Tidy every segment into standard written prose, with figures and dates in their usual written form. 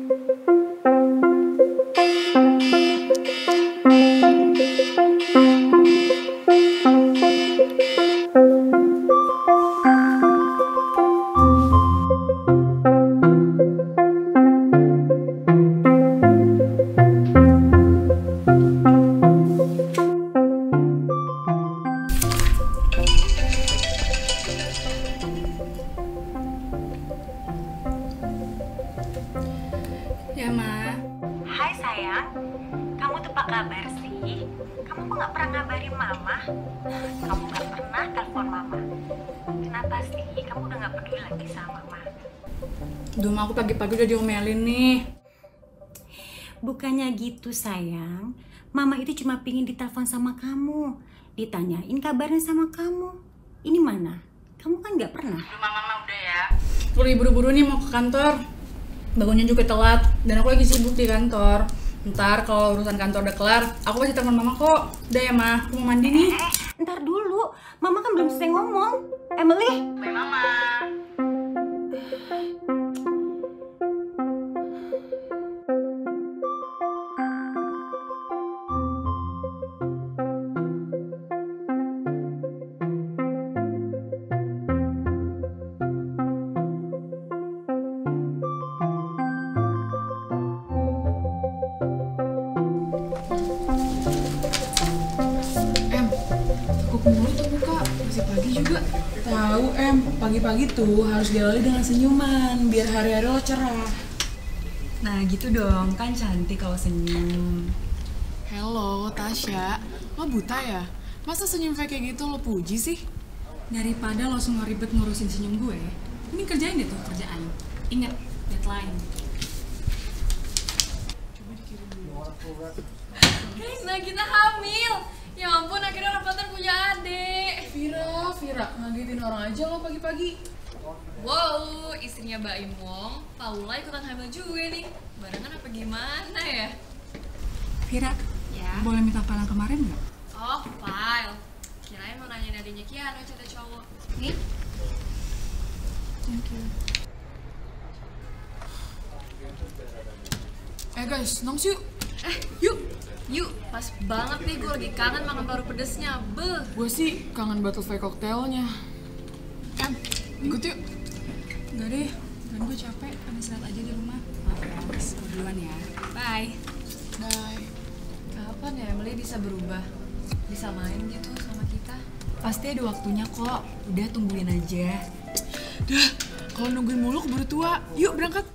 Ya, Ma. Hai sayang, kamu tuh apa kabar sih? Kamu kok gak pernah ngabarin mama? Kamu gak pernah telepon mama. Kenapa sih? Kamu udah gak peduli lagi sama mama? Duh, Ma, aku pagi-pagi udah diomelin nih. Bukannya gitu sayang. Mama itu cuma pingin ditelepon sama kamu, ditanyain kabarnya sama kamu. Ini mana? Kamu kan gak pernah. Duh, Mama udah ya. Aku lagi buru-buru nih mau ke kantor. Bangunnya juga telat, dan aku lagi sibuk di kantor. Ntar kalau urusan kantor udah kelar, aku pasti telepon Mama kok. Udah ya, Ma, aku mau mandi nih. Ntar dulu, Mama kan belum selesai ngomong. Emily? Bye, Mama. Mulu tuh buka, masih pagi juga. Tahu pagi-pagi tuh harus diawali dengan senyuman biar hari-hari lo cerah. Nah gitu dong, kan cantik kalau senyum. Hello Tasya, lo buta ya? Masa senyum kayak gitu lo puji sih? Daripada lo semua ribet ngurusin senyum gue, ini kerjain deh tuh kerjaan. Ingat, deadline. Guys, nah kita hamil. Ya ampun, akhirnya Rafathar punya adik. Vira, ngagetin orang aja lo pagi-pagi. Wow, istrinya Mbak Im Wong, Paula ikutan hamil juga nih. Barengan apa gimana ya? Vira, Ya. boleh minta file yang kemarin nggak? Oh, file. Kirain mau nanya adiknya Kiano, cerita cowok. Nih. Thank you. Guys, nongs yuk. Yuk, pas banget nih, gue lagi kangen makan paru pedesnya. Beuh. Gue sih kangen butterfly cocktailnya. Ikut yuk. Enggak deh, dan gue capek, kan istirahat aja di rumah. Maaf ya, gue duluan ya. Bye. Bye. Kapan ya Emily bisa berubah? Bisa main gitu sama kita? Pasti ada waktunya kok, udah tungguin aja. Dah, kalau nungguin mulu keburu tua. Yuk berangkat.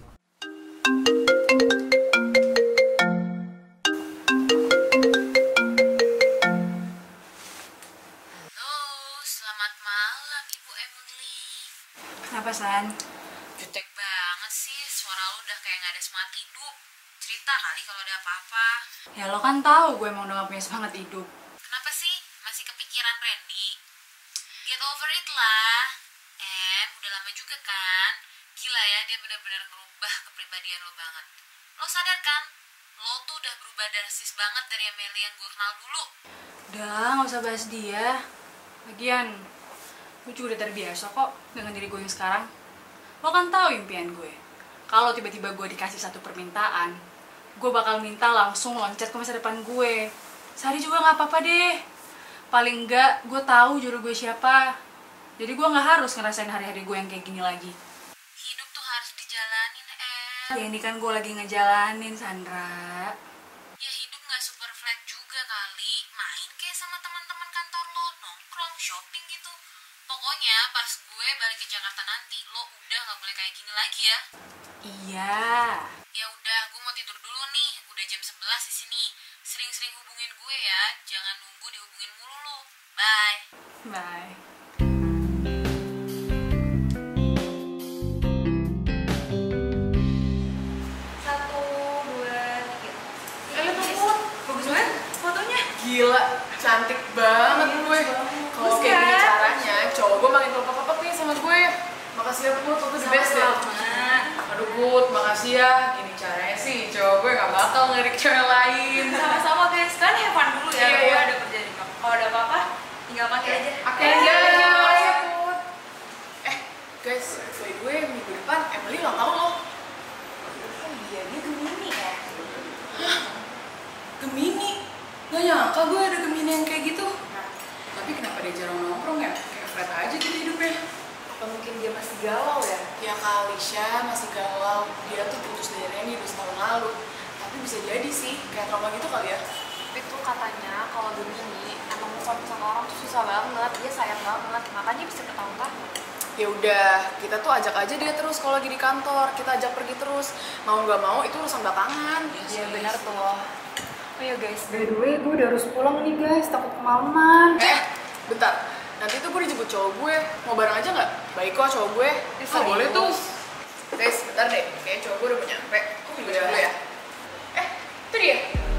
Kenapa, San? Jutek banget sih, suara lu udah kayak gak ada semangat hidup. Cerita kali kalau ada apa-apa. Ya lo kan tahu gue emang udah gak punya semangat hidup. Kenapa sih? Masih kepikiran Randy? Get over it lah. Udah lama juga kan? Gila ya, dia benar-benar ngerubah kepribadian lo banget. Lo sadar kan? Lo tuh udah berubah drastis banget dari Amelia yang gue kenal dulu. Udah, gak usah bahas dia. Lagian, gue juga udah terbiasa kok dengan diri gue yang sekarang. Lo kan tahu impian gue. Kalau tiba-tiba gue dikasih satu permintaan, gue bakal minta langsung loncat ke masa depan gue. Sehari juga gak apa-apa deh. Paling enggak, gue tahu jodoh gue siapa. Jadi gue gak harus ngerasain hari-hari gue yang kayak gini lagi. Hidup tuh harus dijalanin, Ya ini kan gue lagi ngejalanin, Sandra. Ya hidup gak super flat juga kali. Main kayak sama teman-teman kantor lo, nongkrong, shopping gitu. Pokoknya pas gue balik ke Jakarta nanti, lo udah gak boleh kayak gini lagi ya. Iya. Ya udah, gue mau tidur dulu nih. Udah jam 11 di sini. Sering-sering hubungin gue ya. Jangan nunggu dihubungin mulu lo. Bye. Bye. Gila, cantik banget gue. Kalau kayak gini caranya, cowok gue makin kelopek-kelopek nih sama gue. Makasih ya Put, lo the best deh. Aduh Put, makasih ya. Gini caranya sih, cowok gue gak bakal ngelirik cewek lain. Sama-sama guys, kan have fun dulu ya. Iya, Gue iya. ada kerja di kampus. Kalau ada apa-apa, tinggal panggil aja. Oke, iya, makasih ya Put. Guys, by the way, minggu depan Emily ulang tahun loh. Oh iya, dia nyangka gue ada Gemini yang kayak gitu. Tapi kenapa dia jarang nongkrong ya? Kayak Fred aja gitu hidupnya. Apa mungkin dia masih galau ya? Ya kali Sya, masih galau. Dia tuh putus dari Randy 2 tahun lalu. Tapi bisa jadi sih, kayak trauma gitu kali ya. Tapi tuh katanya kalau Gemini emang move on sama orang tuh susah banget, dia sayang banget, makanya bisa bertahun-tahun. Ya udah, kita tuh ajak aja dia terus kalau lagi di kantor. Kita ajak pergi terus. Mau nggak mau itu urusan belakangan. Iya benar tuh. Oh ya guys, By the way, gue udah harus pulang nih guys, takut kemalaman. Bentar. Nanti tuh gue dijemput cowok gue. Mau bareng aja nggak? Baik kok cowok gue. Serius? Boleh tuh. Guys, bentar deh. Kayaknya cowok gue udah mau nyampe. Aku juga dulu ya. Itu dia.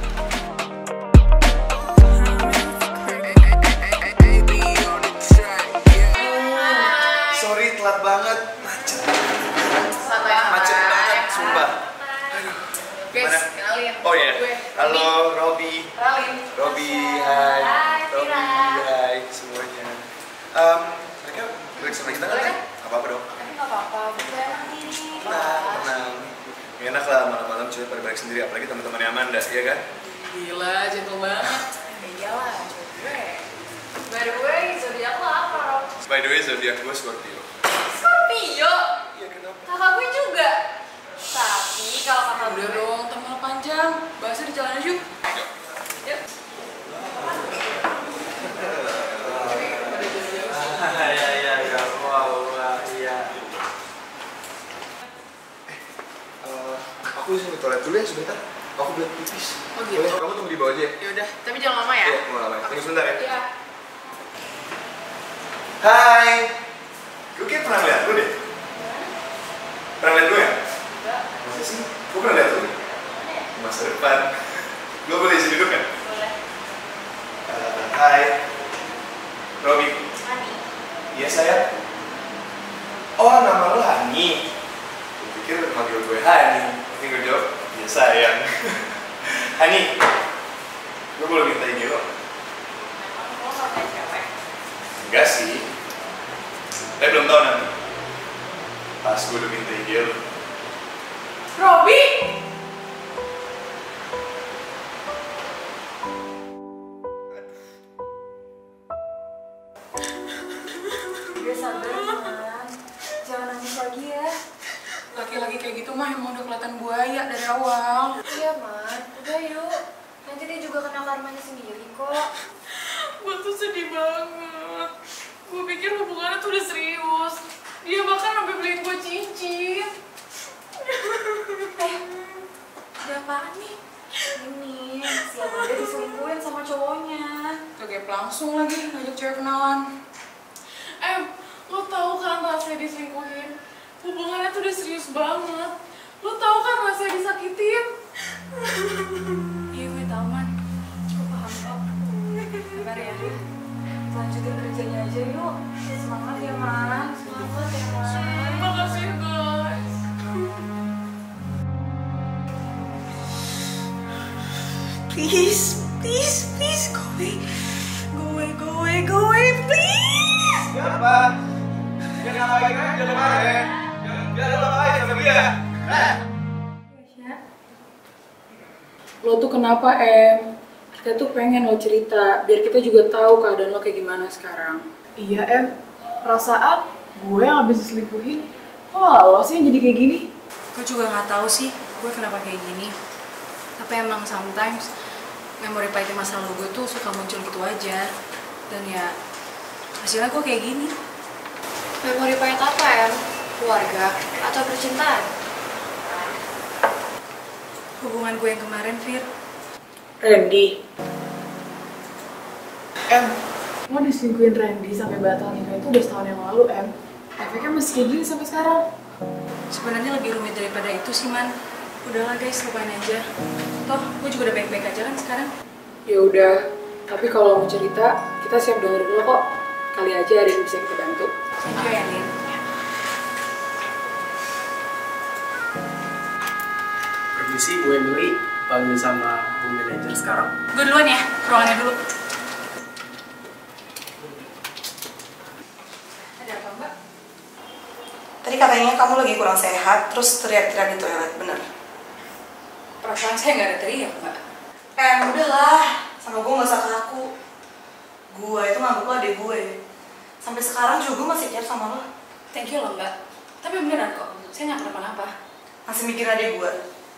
Sorry telat banget, macet. Santai. Macet banget, sumpah. Guys, Mana? kenalin. Oh ya, Gue. halo Robi. Kenalin. Robi, hai. Hai, Robi, Vira. hai semuanya. Mereka break sama kita kan? Boleh kan? Apa-apa dong. tapi nggak apa-apa, gue enak nih. Tenang. Gak enak lah malam-malam cewek pada balik sendiri, apalagi teman-temannya Amanda, ya kan? Gila, gentle banget. Ya iyalah, cowok gue. By the way, zodiak lo apa, Rob? By the way, zodiak gue Scorpio. Scorpio? Iya, kenapa? Kakak gue juga. Tapi kalau kakak Udah gue... dong, teman panjang. Bahasnya di jalan aja yuk. Yuk. Iya, wow, iya. Aku sini toilet dulu ya sebentar. Aku belum pipis. Oh gitu? Boleh, kamu tunggu di bawah aja ya? Ya udah, tapi jangan lama ya. Iya, mau lama ya. Tunggu sebentar ya. Iya. Hai. Gue kayak pernah lihat lu deh. Pernah lihat gue ya? Enggak. Masa sih? Gue pernah lihat lu. Masa depan. Gue boleh isi duduk kan? Boleh. Hai. Robi. Hani. Iya sayang. Oh, nama lu Hani. Gue pikir manggil gue Hani. Tapi gue jawab, iya sayang. Hani. Gue boleh minta ini lo? Emang lo gak punya cewek? Enggak sih. Tapi belum tahu nanti. Pas gue udah minta ide lo. Robi! Udah sabar, Man. Jangan nangis lagi ya. Laki-laki kayak gitu mah emang udah kelihatan buaya dari awal. Iya, Man. Udah yuk. Nanti dia juga kena karmanya sendiri kok. Gue tuh sedih banget. Gue pikir hubungannya tuh udah serius. Dia bahkan sampai beliin gue cincin. Ada apaan nih? Ini, si Amanda diselingkuhin sama cowoknya. Kayak langsung lagi ngajak cewek kenalan. Lo tau kan rasanya diselingkuhin? Hubungannya tuh udah serius banget. Lo tau kan rasanya disakitin? Iya, gue tau, Man. Gue paham kok. Sabar ya. Lanjutin kerjanya aja yuk. Semangat ya, Man. Semangat ya, Man. Makasih guys. Please, go away, please. Siapa? Jangan ngapain aja kemarin. Jangan ngapain sama dia. Lo tuh kenapa, Em? Kita tuh pengen lo cerita, biar kita juga tahu keadaan lo kayak gimana sekarang. Iya, Em. Perasaan gue yang habis diselingkuhin. Kok lo sih yang jadi kayak gini? Gue juga nggak tahu sih, gue kenapa kayak gini. Tapi emang sometimes memori pahit masa lalu gue tuh suka muncul gitu aja. Dan ya hasilnya gue kayak gini. Memori pahit apa, Em? Keluarga atau percintaan? Hubungan gue yang kemarin, Fir. Randy. Em, lo diselingkuhin Randy sampai batal nikah itu udah setahun yang lalu, Em. Efeknya masih kayak gini sampai sekarang. Sebenarnya lebih rumit daripada itu sih, Man. Udahlah guys, lupain aja. Toh, gue juga udah baik-baik aja kan sekarang. Ya udah, tapi kalau mau cerita, kita siap denger dulu kok. Kali aja ada yang bisa kita bantu. Thank you ya, Lin. Permisi, Bu Emily, panggil sama Bu Manajer sekarang. Gue duluan ya, ruangannya dulu. Ada apa, Mbak? Tadi katanya kamu lagi kurang sehat, terus teriak-teriak di toilet, bener? Perasaan saya nggak ada teriak, Mbak. Udahlah, Sama gue gak usah kaku. Gue itu nganggep lo adik gue. Sampai sekarang juga gue masih care sama lo. Thank you loh Mbak. Tapi beneran kok, saya gak kenapa-napa. Masih mikir adik gue.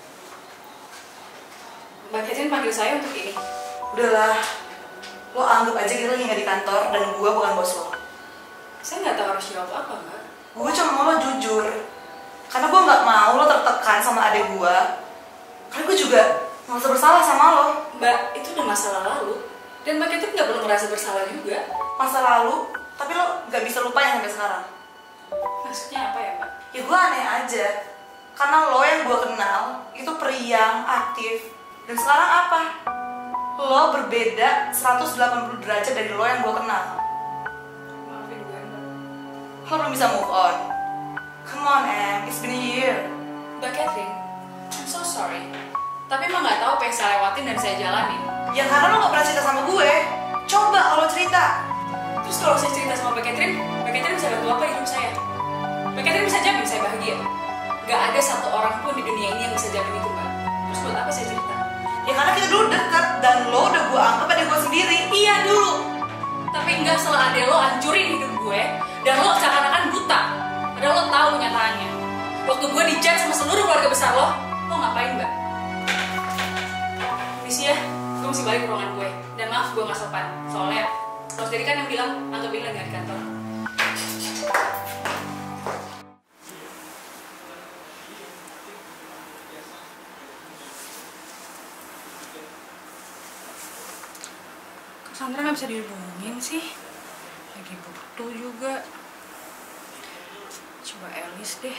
Mbak Catherine panggil saya untuk ini. Udahlah, lo anggap aja kita lagi gak di kantor dan gue bukan bos lo. Saya nggak tahu harus jawab apa Mbak. Gue cuma mau lo jujur. Karena gue gak mau lo tertekan sama adik gue. Karena gue juga merasa bersalah sama lo. Mbak, itu udah masalah lalu. Dan Mbak Catherine nggak perlu merasa bersalah juga. Masa lalu, tapi lo gak bisa lupain sampai sekarang. Maksudnya apa ya Mbak? Ya gue aneh aja. Karena lo yang gue kenal itu periang, aktif. Dan sekarang apa? Lo berbeda 180 derajat dari lo yang gue kenal. Maafin gue Mbak. Lo belum bisa move on. Come on Em, it's been a year. Mbak Catherine, I'm so sorry. Tapi emang nggak tahu apa yang saya lewatin dan saya jalanin. Ya karena lo gak pernah cerita sama gue. Coba kalau cerita. Terus kalau saya cerita sama Mbak Catherine bisa bantu apa di hidup saya? Mbak Catherine bisa jamin saya bahagia? Gak ada satu orang pun di dunia ini yang bisa jamin itu Mbak. Terus buat apa saya cerita? Ya karena kita dulu dekat dan lo udah gue anggap adik gue sendiri. Iya dulu. Tapi enggak setelah ada lo hancurin hidup gue dan lo seakan-akan buta. Padahal lo tahu kenyataannya. Waktu gue di-chat sama seluruh keluarga besar lo ngapain Mbak? Misi ya, gue mesti balik ke ruangan gue. Dan maaf gue gak sopan. Soalnya Bos Dedi kan yang bilang anggap ini lagi di kantor. Sandra nggak bisa dihubungin sih, lagi butuh juga. Coba Elis deh.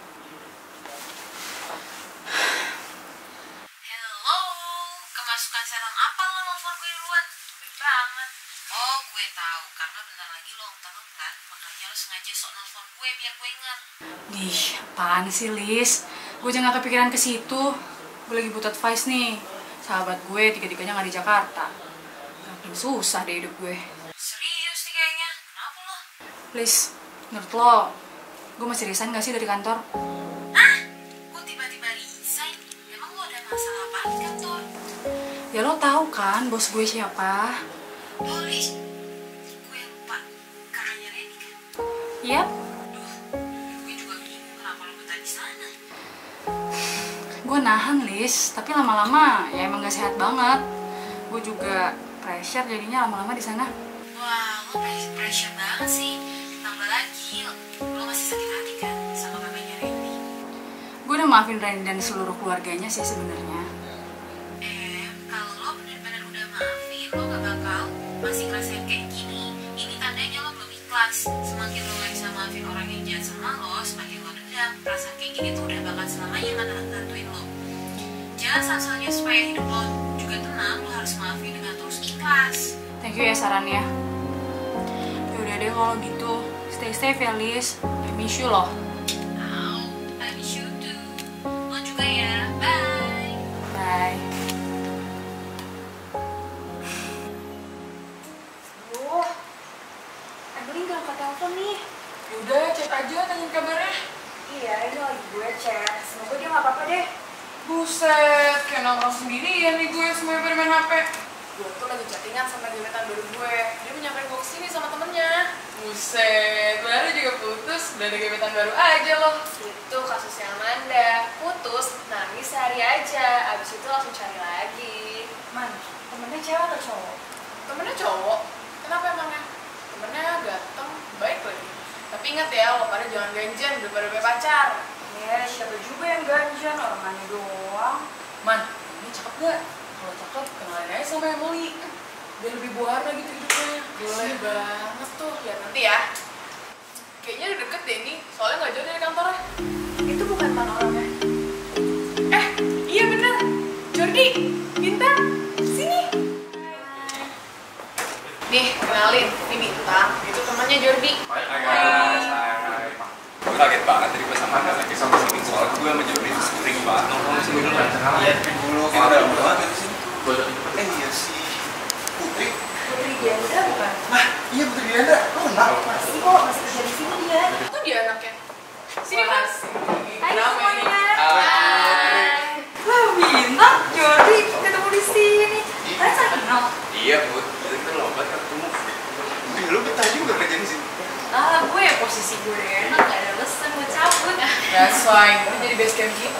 Hello, kemasukan serum apa lo nelfon gue duluan? Tumben banget. Oh, gue tahu karena bentar lagi lo ulang tahun kan, makanya lo sengaja sok nelfon gue biar gue ingat. Ih, apaan sih Lis? Gue jangan kepikiran ke situ. Gue lagi butuh advice nih. Sahabat gue tiga-tiganya nggak di Jakarta. Susah deh hidup gue. Serius nih kayaknya, kenapa lo? Please, menurut lo, gue masih resign gak sih dari kantor? Hah? Kok tiba-tiba resign? Emang lo ada masalah apa di kantor? Ya lo tahu kan bos gue siapa? Oh Liz, gue lupa. Kakaknya Reni kan? Iya. Duh, gue juga bingung kenapa lo betah di sana. Gue nahan Lis, tapi lama-lama ya emang gak sehat banget. Gue juga pressure jadinya lama-lama di sana. Wah, lo pressure banget sih. Tambah lagi, lo masih sakit hati kan sama kakaknya Reni? Gue udah maafin Reni dan seluruh keluarganya sih sebenarnya. Kalau lo benar-benar udah maafin, lo gak bakal masih ngerasain kayak gini. Ini tandanya lo belum ikhlas. Semakin lo gak bisa maafin orang yang jahat sama lo, semakin lo dendam. Perasaan kayak gini tuh udah bakal selamanya ngantuin lo. Jangan satu-satunya supaya hidup lo juga tenang, lo harus maafin dengan terus ikhlas. Thank you ya sarannya. Yaudah deh kalau gitu, stay safe ya Liz. I miss you loh. Oh, I miss you too. Lo juga ya, bye. Bye. Aduh, Emily gak angkat telepon nih. Yaudah, chat aja, tanyain kabarnya. Iya, ini lagi gue chat. Semoga dia gak apa-apa deh. Buset, kayak nongkrong sendirian nih gue, semuanya pada main HP. Gue tuh lagi chattingan sama gebetan baru gue. Dia mau nyamperin gue kesini sama temennya. Buset, baru juga putus, udah ada gebetan baru aja loh. Itu kasusnya Amanda. Putus, nangis sehari aja. Abis itu langsung cari lagi. Man, temennya cewek atau cowok? Temennya cowok, kenapa emangnya? Temennya ganteng, baik lagi. Tapi ingat ya, lo pada jangan ganjen, udah pada punya pacar. Ya, siapa juga yang ganjan, orangnya doang. Man, ini cakep gak? Kalau cakep, kenalin aja sama Emily. Biar lebih berwarna gitu hidupnya. Boleh banget tuh, lihat nanti ya. Kayaknya udah deket deh ini, soalnya gak jauh dari kantornya. Itu bukan man orangnya. Iya bener, Jordi, Bintang, sini. Nih, kenalin, ini Bintang, itu temannya Jordi. Hai guys, hai. Gue kaget banget tadi pas sama lagi sama sini soalnya gue sama Jordi itu sering banget nongkrong sini dulu. Iya, dulu kita udah banget dari sini. Iya sih, Putri. Putri Diandra bukan? Nah, iya Putri Diandra. Lo kenal? Masih kok, masih kerja di sini dia. Itu dia anaknya. Sini Mas. Hai semuanya. Hai. Wah, Bintang, Jordi ketemu di sini. Kalian saling kenal?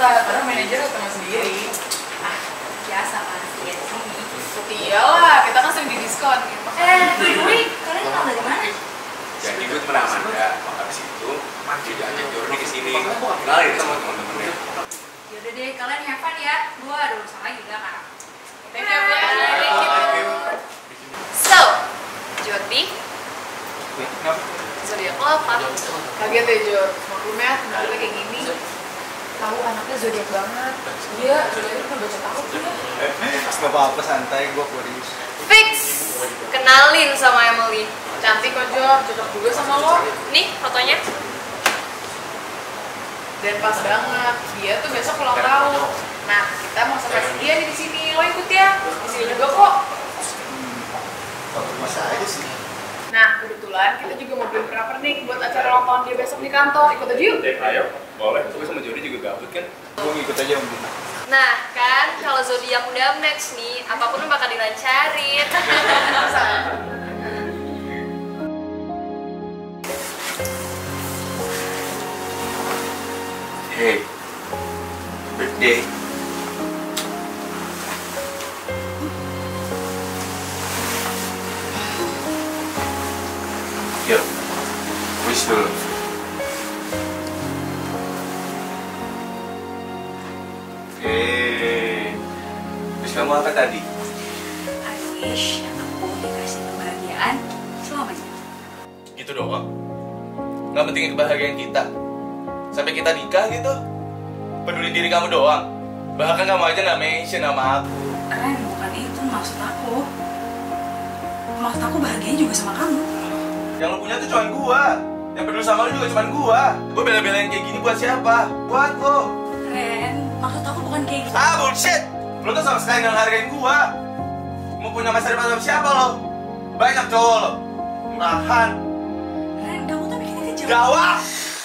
lah, karena manajer teman sendiri. Biasa pasti ya sini. Iyalah, kita kan sering di diskon. By the way, kalian kenal dari mana? Jadi gue temen Amanda, habis itu dia ajak Jordi kesini. Kenalin sama temen-temennya. Yaudah deh, kalian have fun ya. Gua ada urusan lagi di belakang. Thank you. So, Jordi, Kenapa? zodiak lo apa? Kaget ya Jor, maklumnya kenalnya kayak gini. Tahu anaknya zodiak banget. Dia zodiaknya kan baca tahu dia. Gak apa-apa, santai, gue Aquarius. Fix. Kenalin sama Emily. Cantik kok Jor, cocok juga sama lo. Nih fotonya. Dan pas banget, dia tuh besok ulang tahun. Nah, kita mau surprise dia nih di sini. Lo ikut ya? Di sini juga kok. Bisa aja sih. Nah, kebetulan kita juga mau beli pernak-pernik buat acara ulang tahun dia besok di kantor. Ikut aja yuk. Ayo, boleh. Gue sama Jordi juga gabut kan. Gue ngikut aja Om. Nah kan, kalau zodiak udah match nih, apapun bakal dilancarin. Hey, birthday. Yuk, wish dulu. Wish kamu apa tadi? I wish aku dikasih kebahagiaan selamanya. Gitu doang? Nggak pentingin kebahagiaan kita? Sampai kita nikah gitu? Peduli diri kamu doang? Bahkan kamu aja nggak mention nama aku. Ren, bukan itu maksud aku. Maksud aku bahagia juga sama kamu. Yang lo punya tuh cuma gua. Yang peduli sama lo juga cuma gua. Gua bela-belain kayak gini buat siapa? Buat lo. Ren, maksud aku bukan kayak gitu. Ah, bullshit! Lo tuh sama sekali nggak ngehargain gua. Mau punya masa depan sama siapa lo? Banyak cowok lo. Murahan. Ren, kamu tuh bikinnya kejauhan. Gawat!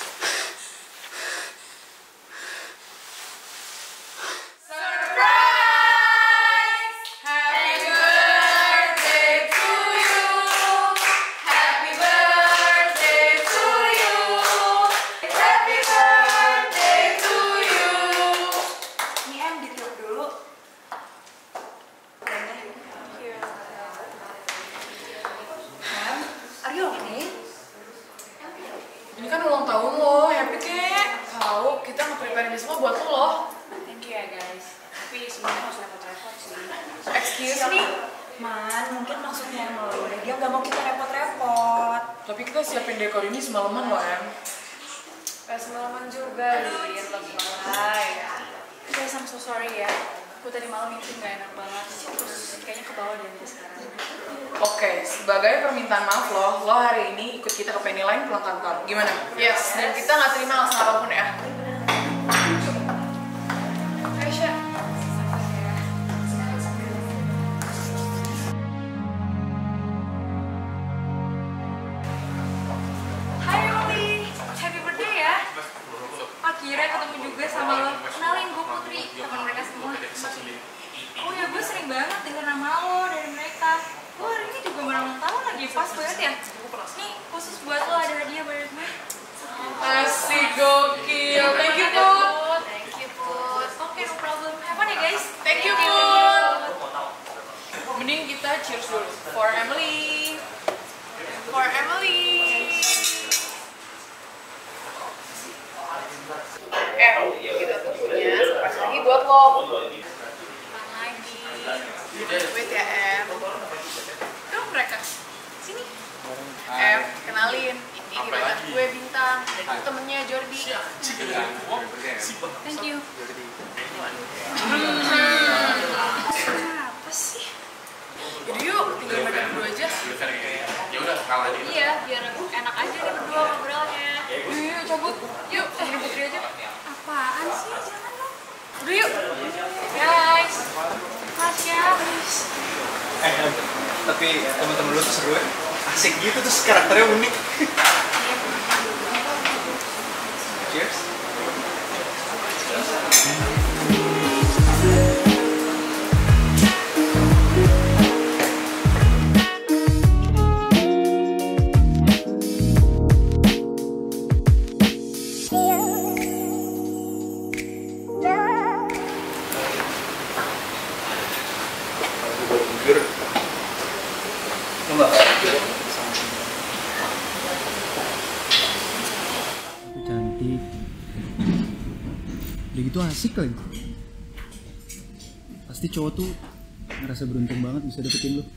Ini kan ulang tahun lo, happy kek. Tahu, kita nge-prepare ini semua buat lo. Thank you ya guys. Tapi sebenarnya nggak usah repot-repot sih. Excuse me. Man, mungkin maksudnya Emily, dia nggak mau kita repot-repot. Tapi kita siapin dekor ini semalaman loh, Em. Pas semalaman juga, Lin, lo mulai. Guys, I'm so sorry ya. Gue tadi malam itu nggak enak banget. Terus kayaknya ke bawah dari sekarang. Oke, sebagai permintaan maaf lo hari ini ikut kita ke Penny Line pulang kantor. Gimana? Yes, dan kita nggak terima alasan apapun ya. Aisyah. Hai Emily, happy birthday ya. Akhirnya ketemu juga sama lo. Kenalin gue Putri, teman mereka semua. Oh ya, gue sering banget denger nama lo dari mereka. Lo hari ini juga ulang tahun lagi, pas banget ya. Nih, khusus buat lo ada hadiah dari gue. Asik, gokil. Thank you, Put. Thank you, Put. Oke, no problem. Have fun ya guys. Thank you, Put. Mending kita cheers dulu. For Emily. For Emily. Kita tuh punya surprise lagi buat lo. Wait ya, Em. Tuh mereka. Sini. Em, kenalin. Ini gebetan gue Bintang. Itu temennya Jordi. Thank you. Apa sih? Jadi yuk, tinggal mereka berdua aja. Ya udah, kalah aja. Iya, biar enak aja nih berdua ngobrolnya. Yuk, cabut. Yuk, temenin Putri aja. Apaan sih? Jangan dong. Udah yuk. Guys, Tasya. Tapi teman-teman lu tuh seru ya. Asik gitu, terus karakternya unik. Cheers. Yeah. Asik lagi. Pasti cowok tuh ngerasa beruntung banget bisa deketin lo.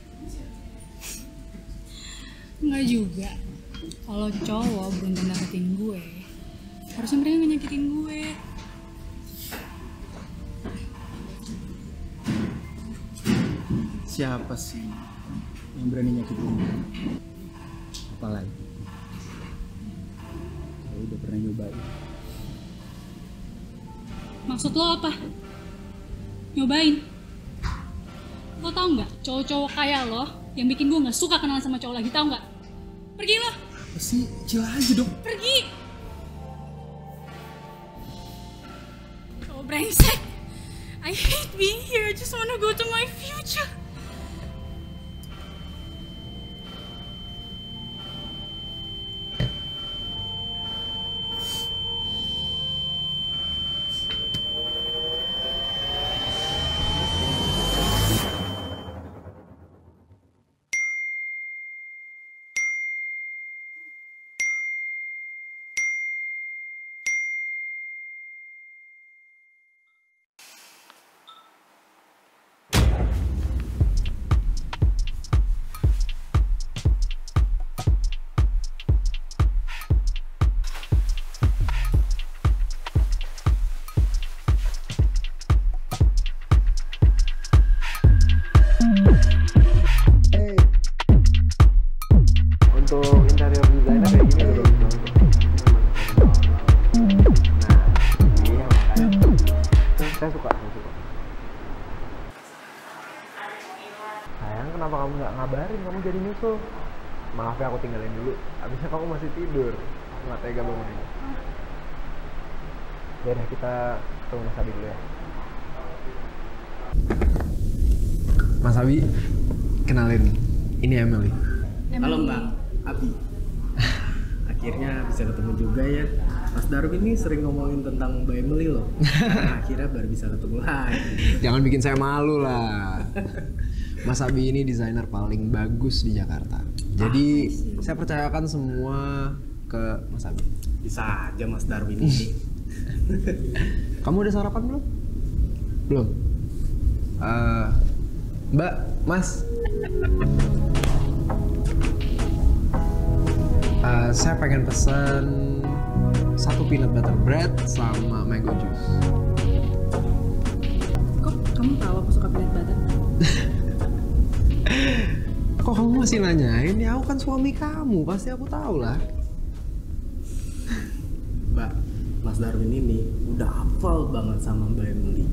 Enggak juga. Kalau cowok beruntung deketin gue, harusnya mereka gak nyakitin gue. Siapa sih yang berani nyakitin gue? Apalagi kalau udah pernah nyobain. Maksud lo apa? Nyobain? Lo tau nggak cowok-cowok kayak lo yang bikin gue nggak suka kenalan sama cowok lagi, tau nggak? Pergi lo! Pasti chill aja dong. Pergi! Cowok brengsek! I hate being here, I just wanna go to my future. Kenapa kamu nggak ngabarin kamu jadi nyusul? Maaf ya aku tinggalin dulu. Abisnya kamu masih tidur. Aku nggak tega bangunin. Ya udah kita ketemu Mas Abi dulu ya. Mas Abi, kenalin. Ini Emily. Halo Mbak Abi. Akhirnya bisa ketemu juga ya. Mas Darwin ini sering ngomongin tentang Mbak Emily loh. Akhirnya baru bisa ketemu lagi. Jangan bikin saya malu lah. Mas Abi ini desainer paling bagus di Jakarta. Jadi saya percayakan semua ke Mas Abi. Bisa aja Mas Darwin ini. Kamu udah sarapan belum? Belum. Mbak, Mas. Saya pengen pesan 1 peanut butter bread sama mango juice. Kok kamu tahu aku suka peanut butter? Kok kamu masih nanyain? Ya aku kan suami kamu, pasti aku tahu lah. Mbak, Mas Darwin ini udah hafal banget sama Mbak Emily.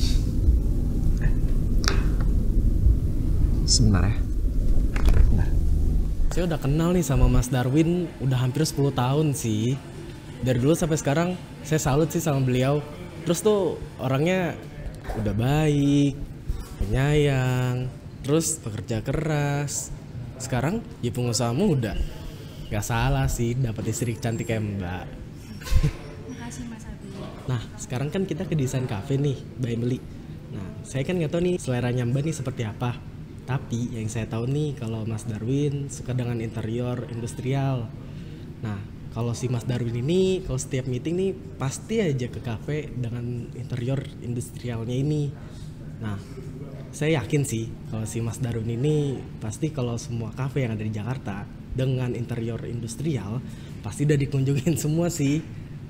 Sebentar ya. Bentar. Saya udah kenal nih sama Mas Darwin udah hampir 10 tahun sih. Dari dulu sampai sekarang saya salut sih sama beliau. Terus tuh orangnya udah baik, penyayang, terus pekerja keras. Sekarang ya pengusaha muda. Gak salah sih dapat istri cantik kayak Mbak. Makasih Mas Abi. Nah sekarang kan kita ke desain cafe nih, Mbak Emily. Nah saya kan nggak tahu nih seleranya Mbak nih seperti apa. Tapi yang saya tahu nih kalau Mas Darwin suka dengan interior industrial. Nah kalau si Mas Darwin ini kalau setiap meeting nih pasti aja ke cafe dengan interior industrialnya ini. Nah saya yakin sih kalau si Mas Darwin ini pasti kalau semua kafe yang ada di Jakarta dengan interior industrial pasti udah dikunjungin semua sih.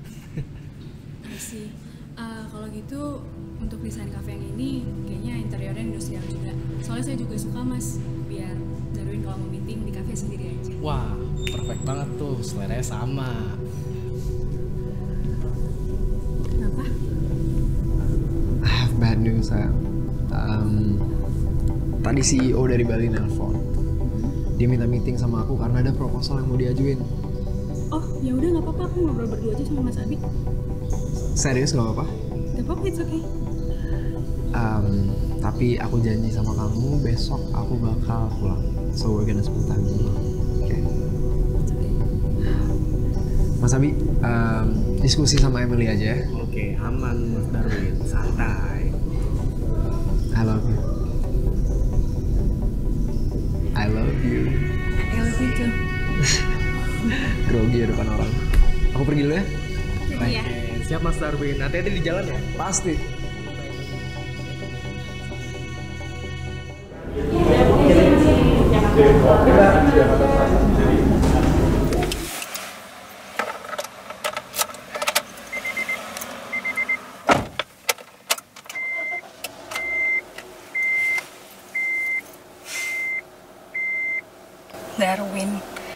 Sih, kalau gitu untuk desain kafe yang ini kayaknya interiornya industrial juga. Soalnya saya juga suka Mas, biar Darwin kalau mau meeting di kafe sendiri aja. Wah, perfect banget tuh, seleranya sama. Kenapa? I have bad news. Tadi CEO dari Bali nelpon. Dia minta meeting sama aku karena ada proposal yang mau diajuin. Oh, ya udah nggak apa-apa, aku ngobrol berdua aja sama Mas Abi. Serius nggak apa-apa? Nggak apa-apa, it's okay. Tapi aku janji sama kamu besok aku bakal pulang. So we're gonna spend time dulu. Oke. Mas Abi, diskusi sama Emily aja ya. Oke, aman Mas Darwin, santai. I love you. I love you. I love you too. Grogi ya depan orang. Aku pergi dulu ya. Pergi ya. See Siap Mas Darwin, hati-hati di jalan ya. Pasti. Darwin.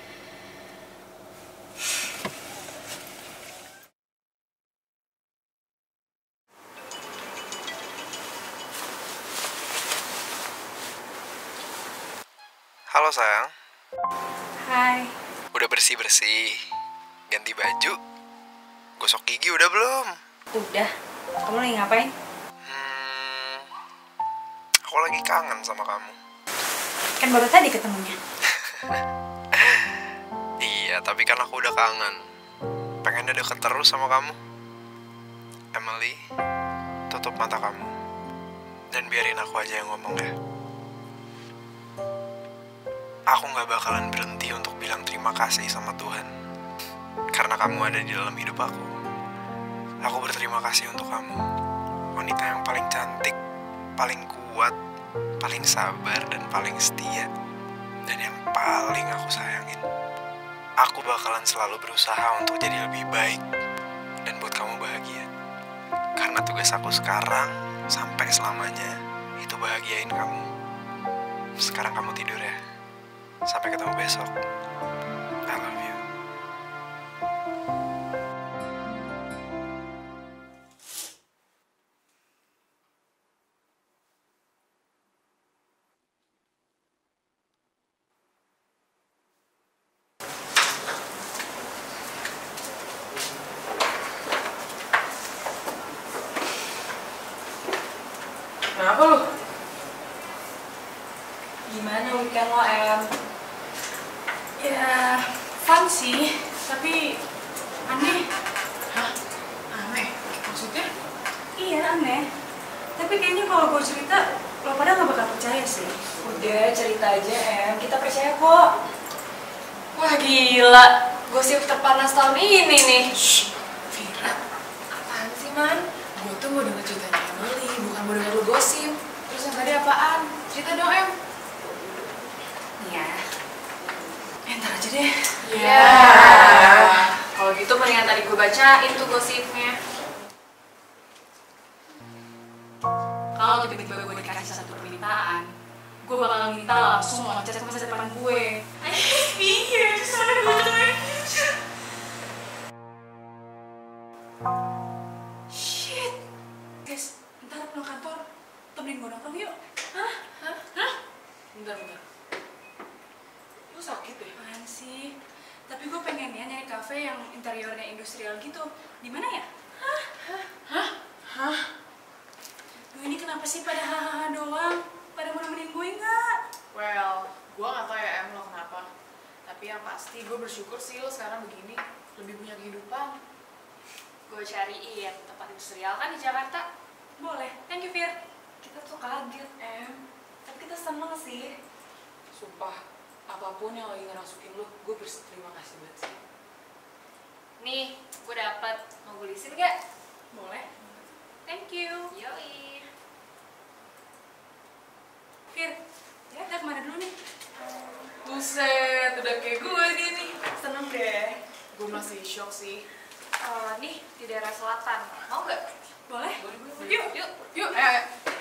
Halo sayang. Hai. Udah bersih-bersih. Ganti baju. Gosok gigi udah belum? Udah. Kamu lagi ngapain? Aku lagi kangen sama kamu. Kan baru tadi ketemunya. Iya, tapi kan aku udah kangen. Pengennya deket terus sama kamu. Emily, tutup mata kamu. Dan biarin aku aja yang ngomong ya. Aku gak bakalan berhenti untuk bilang terima kasih sama Tuhan. Karena kamu ada di dalam hidup aku. Aku berterima kasih untuk kamu. Wanita yang paling cantik, paling kuat, paling sabar, dan paling setia. Dan yang paling aku sayangin. Aku bakalan selalu berusaha untuk jadi lebih baik. Dan buat kamu bahagia. Karena tugas aku sekarang, sampai selamanya, itu bahagiain kamu. Sekarang kamu tidur ya. Sampai ketemu besok. I love you. Kenapa lu? Gimana weekend lo, Em? Ya, fun sih, tapi aneh. Hah? Aneh? Maksudnya? Iya, aneh. Tapi kayaknya kalau gue cerita, lo pada gak bakal percaya sih. Udah, cerita aja, Em. Kita percaya kok. Wah, gila. Gosip terpanas tahun ini nih. Shh, Vira. Apaan sih, Man? Gue tuh mau denger ceritanya Emily, bukan mau denger lu gosip. Terus yang tadi apaan? Cerita dong, Em. Iya. Ntar aja deh. Iya. Kalau gitu mendingan tadi gue bacain tuh gosipnya. Kalau tiba-tiba gue dikasih satu permintaan, gue bakal minta langsung loncat ke masa depan gue. Iya, sana gue. Shit. Guys, ntar pulang kantor, temenin gue nongkrong yuk. Hah? Bentar. Lu sakit deh? Apaan sih? Tapi gue pengennya nyari kafe yang interiornya industrial gitu. Di mana ya? Hah? Duh, ini kenapa sih pada hahaha doang? Pada mau nemenin gue nggak? Well, gue gak tau ya Em lo kenapa. Tapi yang pasti gue bersyukur sih lo sekarang begini. Lebih punya kehidupan. Gue cariin tempat industrial kan di Jakarta. Boleh, thank you Fir. Kita tuh kaget, Em. Tapi kita seneng sih. Sumpah, apapun yang lagi ngerasukin lo, gue berterima kasih banget sih. Nih, gue dapat. Mau gue lisin gak? Boleh. Thank you. Yoi. Fir, ya kita kemana dulu nih? Buset, udah kayak gue dia nih. Seneng deh. Gue masih shock sih. Nih, di daerah selatan. Mau nggak? Boleh. Yuk, ayo.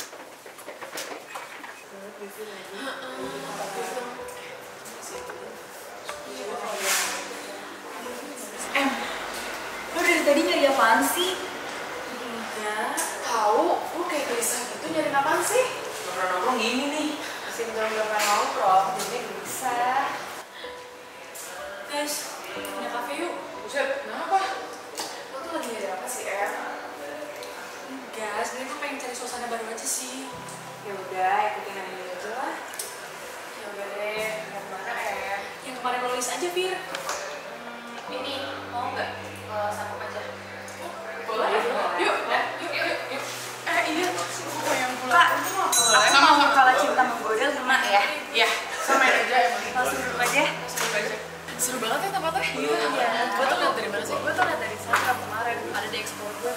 Em, lo dari tadi nyari apaan sih? Enggak. Tahu, lu kayak gelisah gitu nyari apaan sih? Nongkrong gini nih. Masih belum nongkrong, jadi bisa. Guys, punya kafe yuk. Buset, kenapa? Lo tuh lagi nyari apa sih, Em? Enggak, sebenarnya gue pengen cari suasana baru aja sih. Ya udah, ikutin aja aja lah. Ya udah deh, yang mana Em? Yang kemarin lo list aja, Fir. Ini, mau nggak? Sanggup aja. Boleh? Yuk. Iya, gue yang pulang. Kak, sama kalau cinta menggoda kena ya? Iya, samain aja emang. Langsung dulu aja. Seru banget ya tempatnya? Iya. Iya. Gue tuh liat dari mana sih? Gue tuh liat dari Instagram kemarin. Ada di explore gue.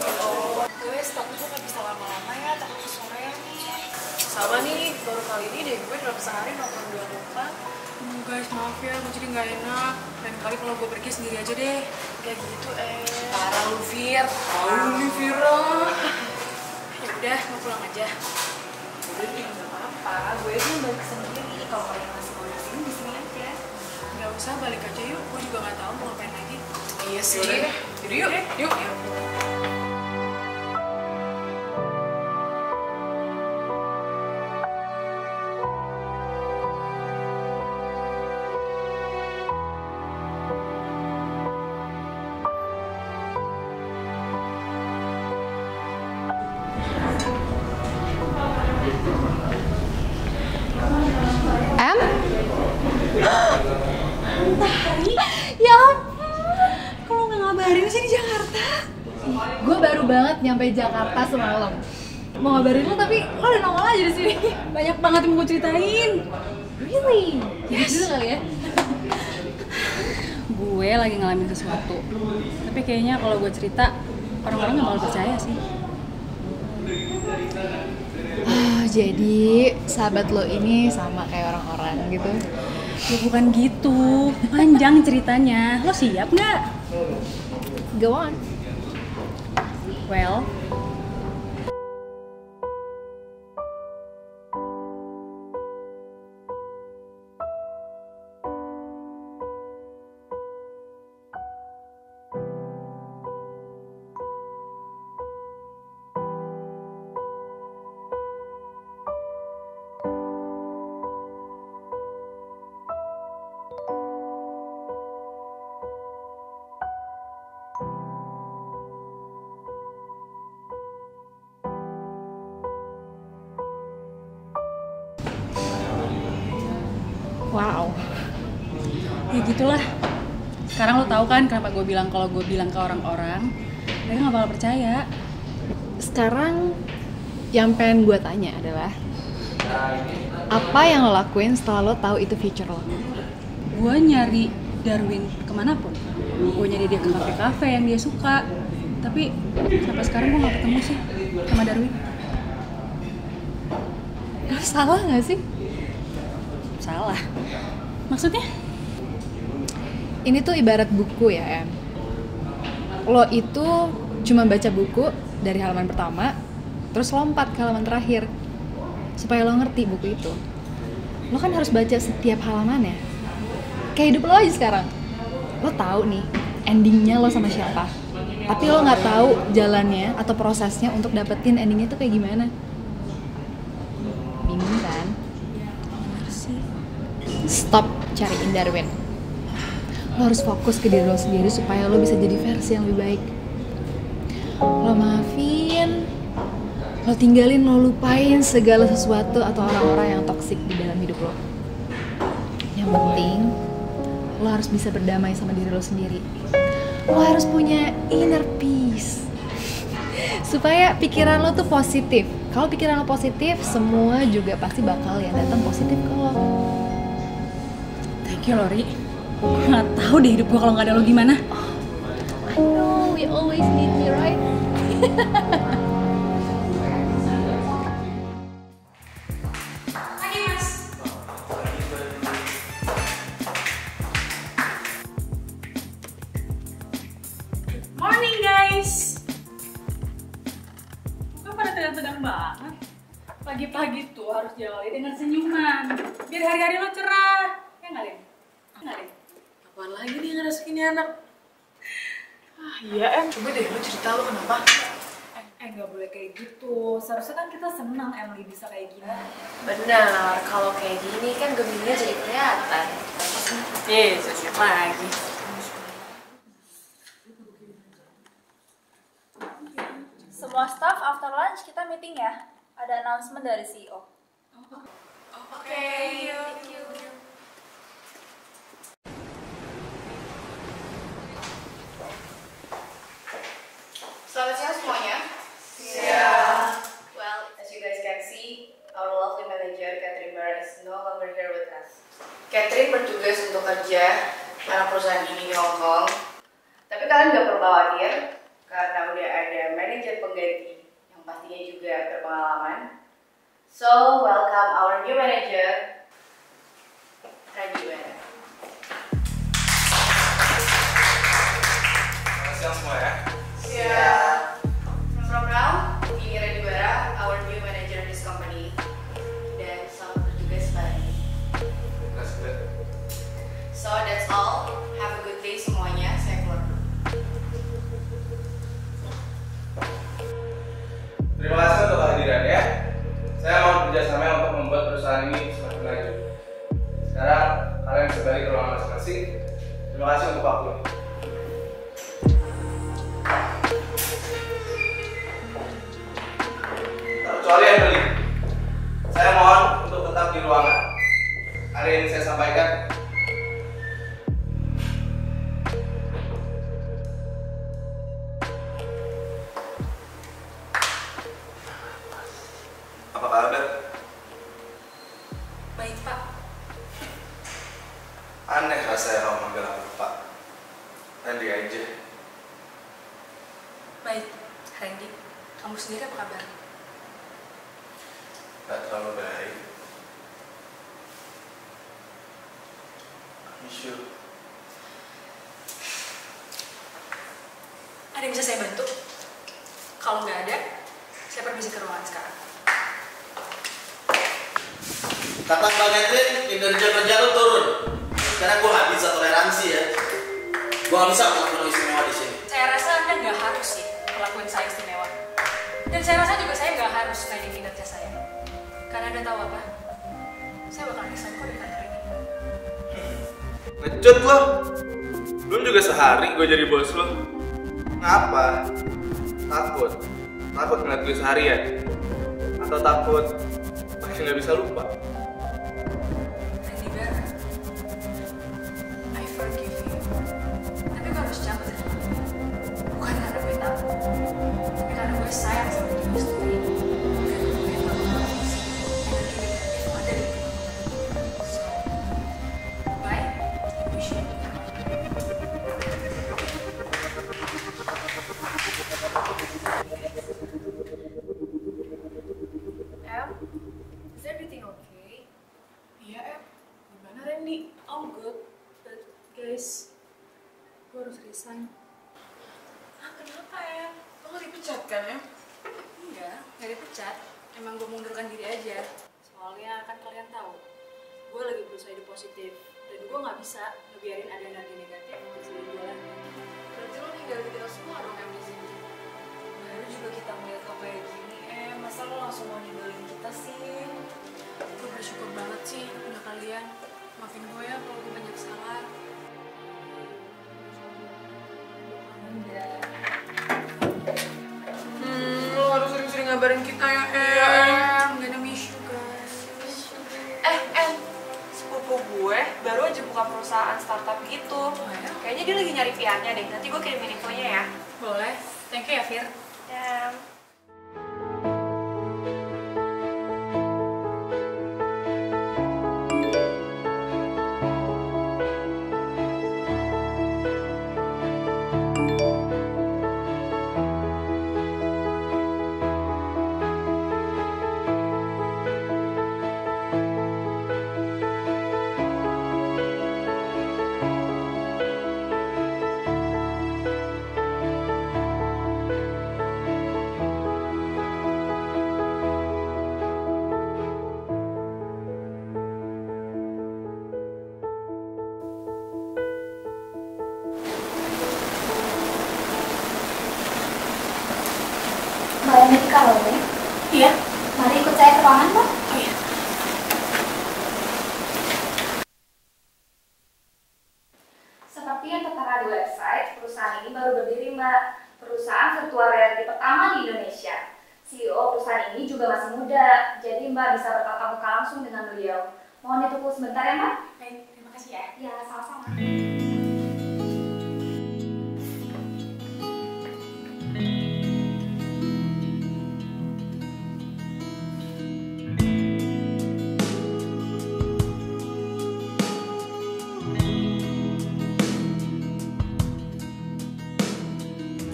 Sama nih, baru kali ini deh gue dalam sehari nonton 2 muka. Guys, maaf ya, gue jadi nggak enak. Lain kali kalau gue pergi sendiri aja deh. Kayak gitu, Parah lu, Fir. Tahu nih, Vira. Ya udah, mau pulang aja. Udah nih, nggak apa-apa. Gue tuh balik sendiri. Kalau kalian masih mau di sini aja. Nggak usah, balik aja yuk. Gue juga nggak tahu mau ngapain lagi. Iya sih. Yaudah, yuk. Ya ampun, kalau nggak ngabarin sih di Jakarta. Gue baru banget nyampe Jakarta semalam. Mau ngabarin lo tapi lo udah nongol aja di sini. Banyak banget yang mau gue ceritain. Really? Yes. Dulu kali ya. Gue lagi ngalamin sesuatu. Tapi kayaknya kalau gue cerita, orang-orang nggak bakal percaya sih. Oh, jadi sahabat lo ini sama kayak orang-orang gitu? Ya bukan gitu, panjang ceritanya. Lo siap nggak? Go on. Well, Wow. ya gitulah. Sekarang lo tahu kan kenapa gue bilang kalau gue bilang ke orang-orang, mereka nggak bakal percaya. Sekarang yang pengen gue tanya adalah apa yang lo lakuin setelah lo tahu itu future lo? Gue nyari Darwin kemanapun. Gue nyari dia ke kafe-kafe yang dia suka. Tapi sampai sekarang gue nggak ketemu sih sama Darwin. Lo salah nggak sih? Salah. Maksudnya? Ini tuh ibarat buku ya, Em. Lo itu cuma baca buku dari halaman pertama, terus lompat ke halaman terakhir. Supaya lo ngerti buku itu, lo kan harus baca setiap halamannya. Kayak hidup lo aja sekarang. Lo tahu nih endingnya lo sama siapa, tapi lo nggak tahu jalannya atau prosesnya untuk dapetin endingnya tuh kayak gimana. Bingung kan? Stop cariin Darwin. Lo harus fokus ke diri lo sendiri supaya lo bisa jadi versi yang lebih baik. Lo maafin, lo tinggalin, lo lupain segala sesuatu atau orang-orang yang toksik di dalam hidup lo. Yang penting, lo harus bisa berdamai sama diri lo sendiri. Lo harus punya inner peace supaya pikiran lo tuh positif. Kalau pikiran lo positif, semua juga pasti bakal yang datang positif ke lo. Thank you, Lori. Gue nggak tahu deh hidup gue kalau nggak ada lo gimana. I know, you always need me, right? Pagi, Mas. Morning, guys. Bukan pada tegang-tegang banget. Pagi-pagi tuh harus diawali dengan senyuman. Biar hari-hari lo cerah. Ya nggak, Len? Nggak, Len? Apaan lagi nih yang ngerasa ini anak? Iya, coba deh lu cerita lu kenapa? Nggak boleh kayak gitu. Seharusnya kan kita senang Emily bisa kayak gini. Benar, kalau kayak gini kan Gemininya jadi kelihatan. Sosial lagi. Semua staff after lunch kita meeting ya. Ada announcement dari CEO. Oke, thank you. Selamat siang semuanya. Siang. Well, as you guys can see, our lovely manager Catherine Barra is no longer here with us. Catherine bertugas untuk kerja anak perusahaan ini di Hong Kong. Tapi kalian gak perlu khawatir, karena udah ada manajer pengganti yang pastinya juga berpengalaman. So, welcome our new manager, Randy Bara. Selamat siang semua ya. Yeah. From now, ini Randy Bara, our new manager in this company. Dan selamat bertugas lagi. So, that's all. Have a good day semuanya. Saya keluar dulu. Terima kasih untuk kehadirannya. Saya mau bekerjasama untuk membuat perusahaan ini semakin maju. Sekarang kalian bisa balik ke ruangan masing-masing. Terima kasih untuk waktunya. Kecuali Emily, saya mohon untuk tetap di ruangan. Hari ini saya sampaikan. Apa kabar? Baik, Pak. Aneh rasanya kamu manggil aku Pak. Randy aja. Baik, Randy. Kamu sendiri apa kabar? Gak terlalu baik. Miss you. Ada yang bisa saya bantu? Kalau nggak ada, saya permisi ke ruangan sekarang. Kata Mbak Catherine, kinerja kerja lu turun. Sekarang gue nggak bisa toleransi ya. Gue nggak bisa melakukan istimewa di sini. Saya rasa Anda nggak harus sih melakukan saya istimewa. Dan saya rasa juga saya nggak harus naikin kinerja saya. Karena Anda tahu apa? Saya bakal resign kok dari kantor ini. Ngecut lo. Belum juga sehari gue jadi bos lo. Ngapa? Takut? Takut ngeliat gue seharian? Atau takut masih nggak bisa lupa? Randy Bara, I forgive you. Tapi gue harus cabut. Bukan karena gue takut, tapi karena gue sayang sama diri gue sendiri. Dan gue bakal menghabisi energi negatif yang ada di lingkungan gue. So, bye. Wish you luck. Em, is everything okay? Iya, Em. Gimana Randy? All good, but guys, gue harus resign. Ah, kenapa Em? Lo nggak dipecat kan Em? Enggak, nggak dipecat. Emang gue mengundurkan diri aja. Soalnya kan kalian tahu, gue lagi berusaha hidup positif. Dan gue nggak bisa ngebiarin ada energi negatif kecilin gue lagi. Berarti lo ninggalin kita semua dong Em di sini. Baru juga kita melihat lo kayak gini, Masa lo langsung mau ninggalin kita sih? gue bersyukur banget sih punya kalian. Maafin gue ya kalau gue banyak salah. Lo harus sering-sering ngabarin kita ya Em. Gak miss you guys. Em, sepupu gue baru aja buka perusahaan startup gitu. Kayaknya dia lagi nyari PR-nya deh. Nanti gue kirimin infonya ya. Boleh. Thank you ya, Fir. Ya. Mbak Emika loh, Nek. Iya. Mari ikut saya ke ruangan, Mbak. Oh iya. Seperti yang tertera di website, perusahaan ini baru berdiri, Mbak. Perusahaan virtual reality pertama di Indonesia. CEO perusahaan ini juga masih muda, jadi Mbak bisa bertatap muka langsung dengan beliau. Mohon ditunggu sebentar ya, Mbak. Baik, terima kasih ya. Ya, sama-sama.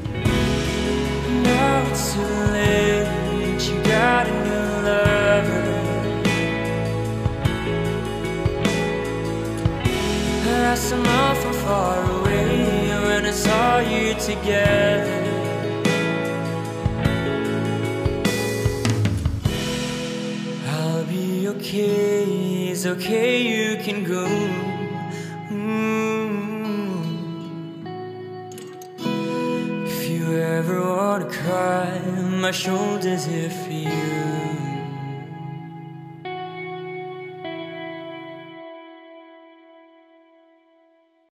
Now it's too late, you got a new lover. it together. I'll be okay, it's okay, you can go. If you ever wanna cry, my shoulders here for you.